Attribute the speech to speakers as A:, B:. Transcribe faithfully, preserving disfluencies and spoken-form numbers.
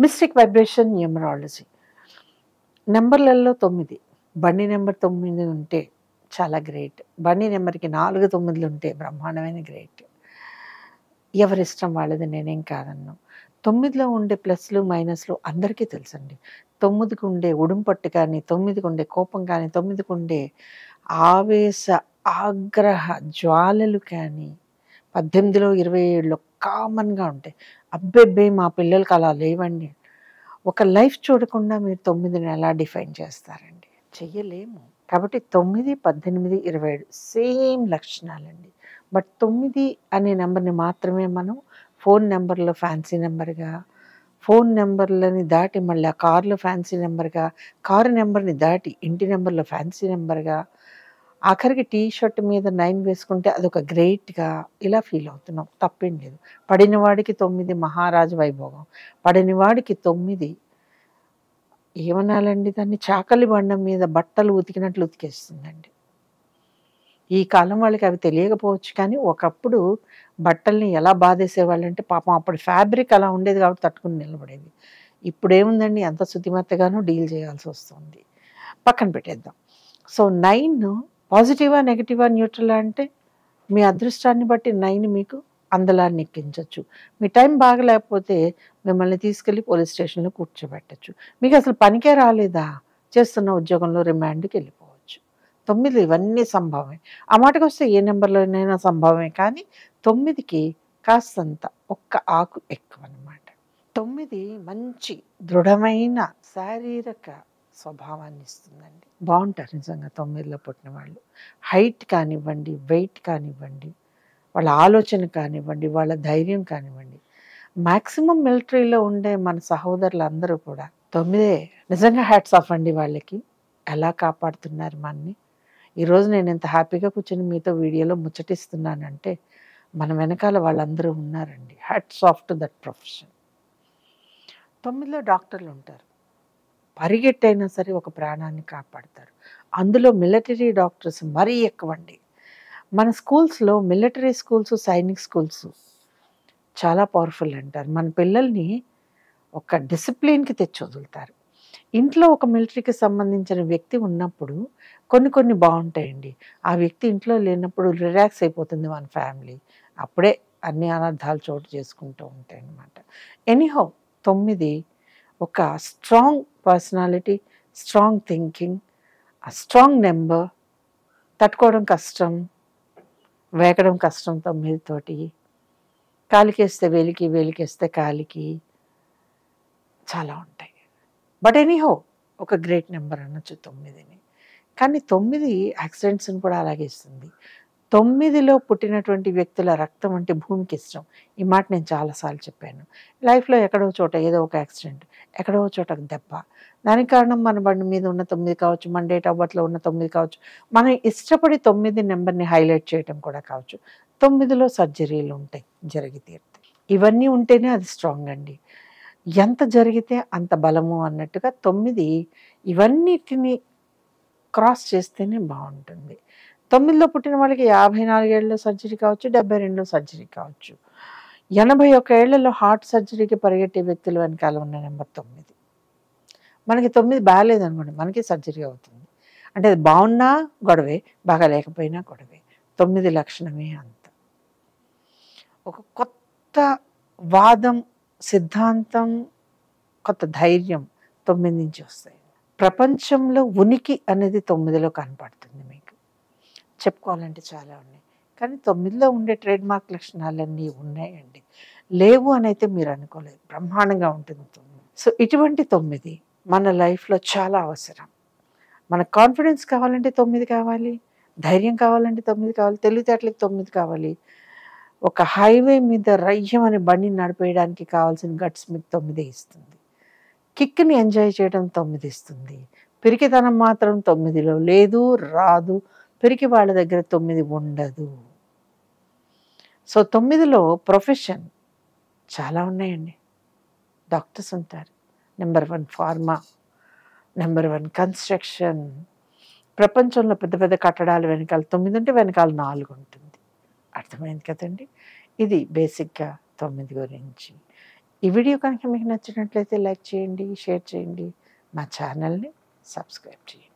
A: Mystic vibration numerology. నెంబర్లలో తొమ్మిది. బండి నెంబర్ తొమ్మిది ఉంటే చాలా గ్రేట్. బండి నెంబర్కి నాలుగు తొమ్మిదిలు ఉంటే బ్రహ్మాండమైన గ్రేట్. ఎవరిష్టం వాళ్ళది, నేనేం కాదన్ను. తొమ్మిదిలో ఉండే ప్లస్లు మైనస్లు అందరికీ తెలుసండి. తొమ్మిదికి ఉండే ఉడుంపట్టు కానీ, తొమ్మిదికి ఉండే కోపం కానీ, తొమ్మిదికి ఉండే ఆవేశ ఆగ్రహ జ్వాలలు కానీ పద్దెనిమిదిలో ఇరవై ఏడులో కామన్గా ఉంటాయి. అబ్బెబ్బే మా పిల్లలకి అలా లేవండి. ఒక లైఫ్ చూడకుండా మీరు తొమ్మిదిని ఎలా డిఫైన్ చేస్తారండి? చెయ్యలేము. కాబట్టి తొమ్మిది, పద్దెనిమిది, ఇరవై ఏడు సేమ్ లక్షణాలండి. బట్ తొమ్మిది అనే నెంబర్ని మాత్రమే మనం ఫోన్ నెంబర్లో ఫ్యాన్సీ నెంబర్గా, ఫోన్ నెంబర్లని దాటి మళ్ళీ ఆ కార్లో ఫ్యాన్సీ నెంబర్గా, కారు నెంబర్ని దాటి ఇంటి నెంబర్లో ఫ్యాన్సీ నెంబర్గా, ఆఖరికి టీ షర్ట్ మీద నైన్ వేసుకుంటే అదొక గ్రేట్గా ఇలా ఫీల్ అవుతున్నాం. తప్పేం లేదు. పడిన వాడికి తొమ్మిది మహారాజు వైభోగం. పడిన వాడికి తొమ్మిది ఏమనాలండి, దాన్ని చాకలి బండం మీద బట్టలు ఉతికినట్లు ఉతికేస్తుందండి. ఈ కాలం వాళ్ళకి అవి తెలియకపోవచ్చు, కానీ ఒకప్పుడు బట్టల్ని ఎలా బాధేసేవాళ్ళంటే పాపం అప్పుడు ఫ్యాబ్రిక్ అలా ఉండేది కాబట్టి తట్టుకుని నిలబడేది. ఇప్పుడు ఏముందండి, ఎంత శుతిమెత్తగానో డీల్ చేయాల్సి వస్తుంది. పక్కన పెట్టేద్దాం. సో నైన్ పాజిటివా, నెగిటివా, న్యూట్రలా అంటే మీ అదృష్టాన్ని బట్టి నైన్ మీకు అందలాన్ని ఎక్కించవచ్చు. మీ టైం బాగలేకపోతే మిమ్మల్ని తీసుకెళ్ళి పోలీస్ స్టేషన్లో కూర్చోబెట్టచ్చు. మీకు అసలు పనికే రాలేదా, చేస్తున్న ఉద్యోగంలో రిమాండ్కి వెళ్ళిపోవచ్చు. తొమ్మిది ఇవన్నీ సంభవమే. ఆ మాటకు వస్తే ఏ నెంబర్లోనైనా సంభవమే, కానీ తొమ్మిదికి కాస్తంత ఒక్క ఆకు ఎక్కువ అన్నమాట. తొమ్మిది మంచి దృఢమైన శారీరక స్వభావాన్ని ఇస్తుందండి. బాగుంటారు నిజంగా తొమ్మిదిలో పుట్టిన వాళ్ళు. హైట్ కానివ్వండి, వెయిట్ కానివ్వండి, వాళ్ళ ఆలోచన కానివ్వండి, వాళ్ళ ధైర్యం కానివ్వండి. మ్యాక్సిమం మిలిటరీలో ఉండే మన సహోదరులు అందరూ కూడా తొమ్మిదే. నిజంగా హ్యాట్స్ ఆఫ్ అండి వాళ్ళకి. ఎలా కాపాడుతున్నారు మనని. ఈరోజు నేను ఎంత హ్యాపీగా కూర్చొని మీతో వీడియోలో ముచ్చటిస్తున్నానంటే మన వెనకాల వాళ్ళందరూ ఉన్నారండి. Hats off to that profession. తొమ్మిదిలో డాక్టర్లు ఉంటారు. పరిగెట్టైనా సరే ఒక ప్రాణాన్ని కాపాడతారు. అందులో మిలిటరీ డాక్టర్స్ మరీ ఎక్కువండి. మన స్కూల్స్లో మిలిటరీ స్కూల్స్, సైనిక్ స్కూల్స్ చాలా పవర్ఫుల్ అంటారు. మన పిల్లల్ని ఒక డిసిప్లిన్కి తెచ్చి వదులుతారు. ఇంట్లో ఒక మిలిటరీకి సంబంధించిన వ్యక్తి ఉన్నప్పుడు కొన్ని కొన్ని బాగుంటాయండి. ఆ వ్యక్తి ఇంట్లో లేనప్పుడు రిలాక్స్ అయిపోతుంది మన ఫ్యామిలీ. అప్పుడే అన్ని అనర్థాలు చోటు చేసుకుంటూ ఉంటాయి అన్నమాట. ఎనీహౌ తొమ్మిది ఒక స్ట్రాంగ్ పర్సనాలిటీ, స్ట్రాంగ్ థింకింగ్, ఆ స్ట్రాంగ్ నెంబర్. తట్టుకోవడం కష్టం, వేగడం కష్టం తొమ్మిది తోటి. కాలికేస్తే వేలికి, వేలికేస్తే కాలికి చాలా ఉంటాయి. బట్ ఎనీహో ఒక గ్రేట్ నెంబర్ అనొచ్చు తొమ్మిదిని. కానీ తొమ్మిది యాక్సిడెంట్స్ని కూడా అలాగే ఇస్తుంది. తొమ్మిదిలో పుట్టినటువంటి వ్యక్తుల రక్తం అంటే భూమికి ఇష్టం. ఈ మాట నేను చాలాసార్లు చెప్పాను. లైఫ్లో ఎక్కడో చోట ఏదో ఒక యాక్సిడెంట్, ఎక్కడో చోట దెబ్బ. దానికి కారణం మన బండి మీద ఉన్న తొమ్మిది కావచ్చు, మన డేట్ ఆఫ్ బర్త్లో ఉన్న తొమ్మిది కావచ్చు, మనం ఇష్టపడి తొమ్మిది నెంబర్ని హైలైట్ చేయడం కూడా కావచ్చు. తొమ్మిదిలో సర్జరీలు ఉంటాయి, జరిగి తీరుతాయి. ఇవన్నీ ఉంటేనే అది స్ట్రాంగ్ అండి. ఎంత జరిగితే అంత బలము అన్నట్టుగా తొమ్మిది ఇవన్నిటిని క్రాస్ చేస్తేనే బాగుంటుంది. తొమ్మిదిలో పుట్టిన వాళ్ళకి యాభై నాలుగేళ్ళలో సర్జరీ కావచ్చు, డెబ్బై రెండులో సర్జరీ కావచ్చు. ఎనభై ఒక్క ఏళ్లలో హార్ట్ సర్జరీకి పరిగెట్టే వ్యక్తుల వెనకాల ఉన్న నెంబర్ తొమ్మిది. మనకి తొమ్మిది బాగాలేదనుకోండి, మనకి సర్జరీ అవుతుంది. అంటే అది బాగున్నా గొడవే, బాగా లేకపోయినా గొడవే. తొమ్మిది లక్షణమే అంత. ఒక కొత్త వాదం, సిద్ధాంతం, కొత్త ధైర్యం తొమ్మిది నుంచి వస్తాయి. ప్రపంచంలో ఉనికి అనేది తొమ్మిదిలో కనపడుతుంది. మీకు చెప్పుకోవాలంటే చాలా ఉన్నాయి, కానీ తొమ్మిదిలో ఉండే ట్రేడ్ మార్క్ లక్షణాలన్నీ ఉన్నాయండి. లేవు అని అయితే మీరు అనుకోలేదు. బ్రహ్మాండంగా ఉంటుంది తొమ్మిది. సో ఇటువంటి తొమ్మిది మన లైఫ్లో చాలా అవసరం. మన కాన్ఫిడెన్స్ కావాలంటే తొమ్మిది కావాలి, ధైర్యం కావాలంటే తొమ్మిది కావాలి, తెలివితేటలకి తొమ్మిది కావాలి. ఒక హైవే మీద రయ్యం అనే బండిని నడిపేయడానికి కావాల్సిన గట్స్ మీకు తొమ్మిదే ఇస్తుంది. కిక్ని ఎంజాయ్ చేయడం తొమ్మిది ఇస్తుంది. పిరికితనం మాత్రం తొమ్మిదిలో లేదు, రాదు. పిరికి వాళ్ళ దగ్గర తొమ్మిది ఉండదు. సో తొమ్మిదిలో ప్రొఫెషన్ చాలా ఉన్నాయండి. డాక్టర్స్ ఉంటారు, number one pharma, number one construction. ప్రపంచంలో పెద్ద పెద్ద కట్టడాలు వెనకాల తొమ్మిది ఉంటే వెనకాల నాలుగు ఉంటుంది. అర్థమైంది కదండి. ఇది బేసిక్గా తొమ్మిది గురించి. ఈ వీడియో కనుక మీకు నచ్చినట్లయితే లైక్ చేయండి, షేర్ చేయండి, మా ఛానల్ని సబ్స్క్రైబ్ చేయండి.